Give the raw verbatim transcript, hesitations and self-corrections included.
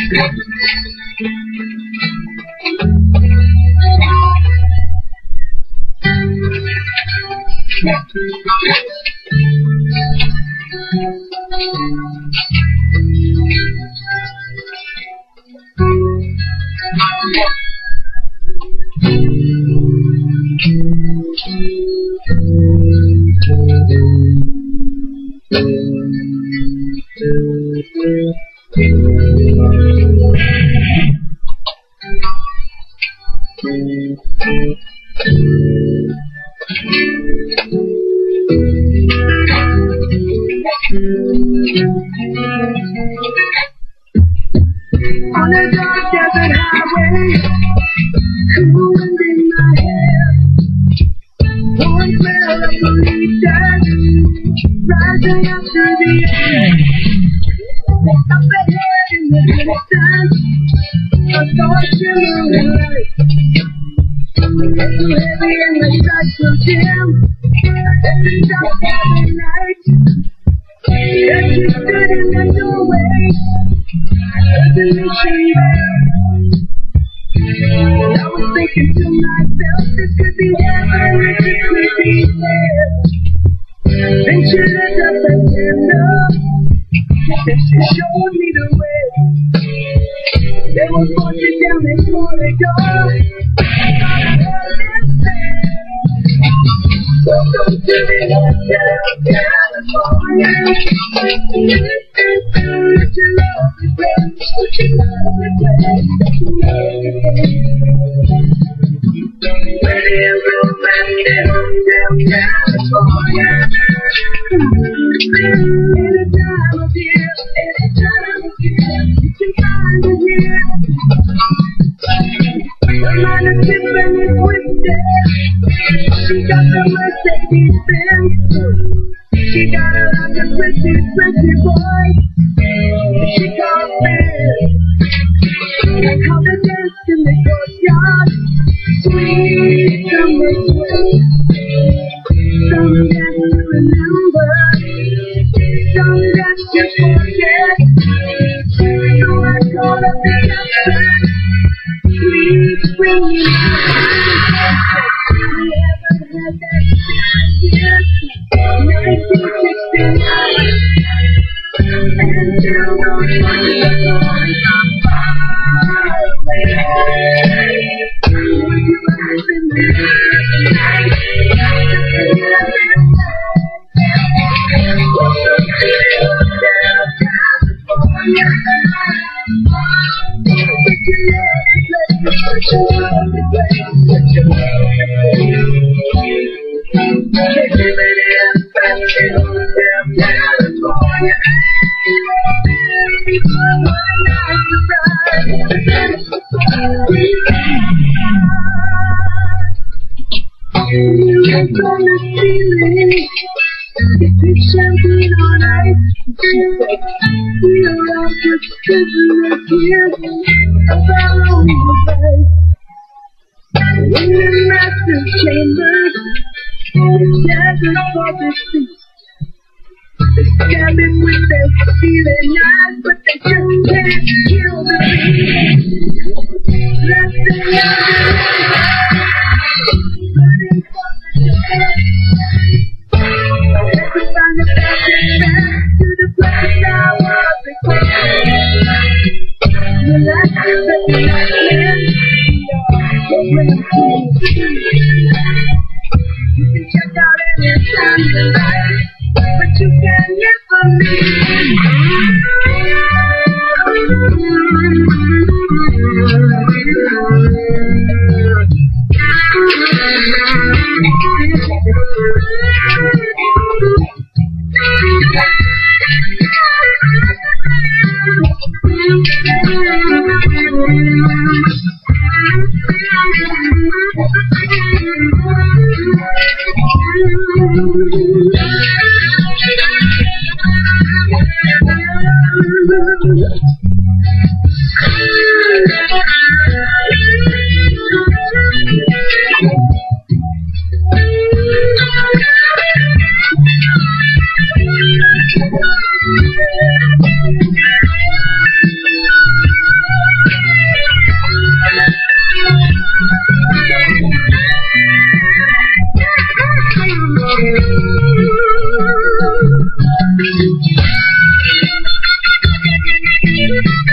On a dark desert highway, cool wind in my hair, warm smell of police rising up through the air. Up ahead in the distance, I saw a shimmering light. It's so heavy and the sight so dim, every dark every night. As she stood in the doorway, the mission bell. I was thinking to myself, this could be heaven, this could be hell. Then she looked up and said, and she showed me the way. There was walking down this corridor, welcome to the hotel, California. Such a lovely place, such a lovely place, such a lovely place. Ready and romantic hotel, California. Any time of year, any time of year, you can find it here. The line is different and twisted. She got the Mercedes Benz. She got a hundred pretty, pretty boy. She called me. I called the dance in the courtyard. Sweet summer swing. Some dance to remember, some dance to forget. So I called up the captain. Please bring me back. We haven't had that chance yet. nineteen sixty-nine. And still don't find the boy from far away. Would you have been there tonight? Welcome to the hotel, California. Such a lovely place, such a lovely place. They're living in a fancy hotel, California. What a nice surprise. You look on the ceiling, you pick champagne on ice. We are all just prisoners here of our own device. In the master chambers, the shadows for the seats. They stab it with their stealing knives, but they just can't kill the beast. Left in burning from the door. Let me find the passage back to the place I was before. The last time that we got in, you can check out any time tonight, but you can't never leave. Thank you.